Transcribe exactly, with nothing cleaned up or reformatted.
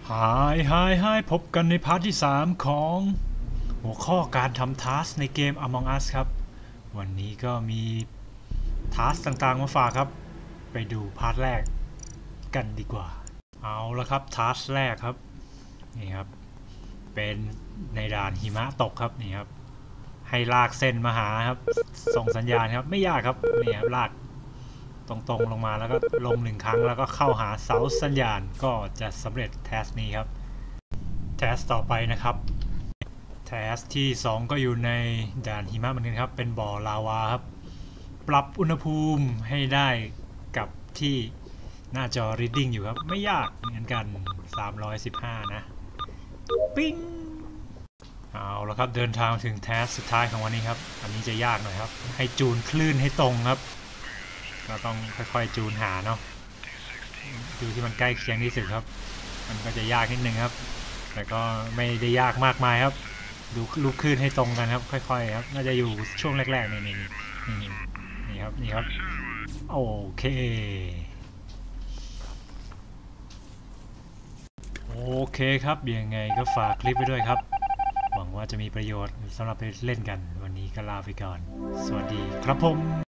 ฮายฮายฮายพบกันในพาร์ทที่สามของหัวข้อการทำทัสในเกม Among Us ครับวันนี้ก็มีทัสต่างๆมาฝากครับไปดูพาร์ทแรกกันดีกว่าเอาละครับทัสแรกครับนี่ครับเป็นในด่านหิมะตกครับนี่ครับให้ลากเส้นมาหาครับส่งสัญญาณครับไม่ยากครับนี่ครับลากตรงๆลงมาแล้วก็ลงหนึ่งครั้งแล้วก็เข้าหาเสาสัญญาณก็จะสำเร็จแทสนี้ครับแทสต่อไปนะครับแทสที่สองก็อยู่ในด่านหิมะเหมือนกันครับเป็นบ่อลาวาครับปรับอุณหภูมิให้ได้กับที่หน้าจอ reading อยู่ครับไม่ยากเหมือนกันสามร้อยสิบห้านะปิ้งเอาละครับเดินทางถึงแทสสุดท้ายของวันนี้ครับอันนี้จะยากหน่อยครับให้จูนคลื่นให้ตรงครับก็ต้องค่อยๆจูนหาเนาะดูที่มันใกล้เคียงที่สุดครับมันก็จะยากนิดนึงครับแต่ก็ไม่ได้ยากมากมายครับดูลูกคลื่นให้ตรงกันครับค่อยๆครับน่าจะอยู่ช่วงแรกๆนี่นี่นี่นี่ครับนี่ครับโอเคโอเคครับยังไงก็ฝากคลิปไว้ด้วยครับหวังว่าจะมีประโยชน์สำหรับไปเล่นกันวันนี้ก็ลาไปก่อนสวัสดีครับผม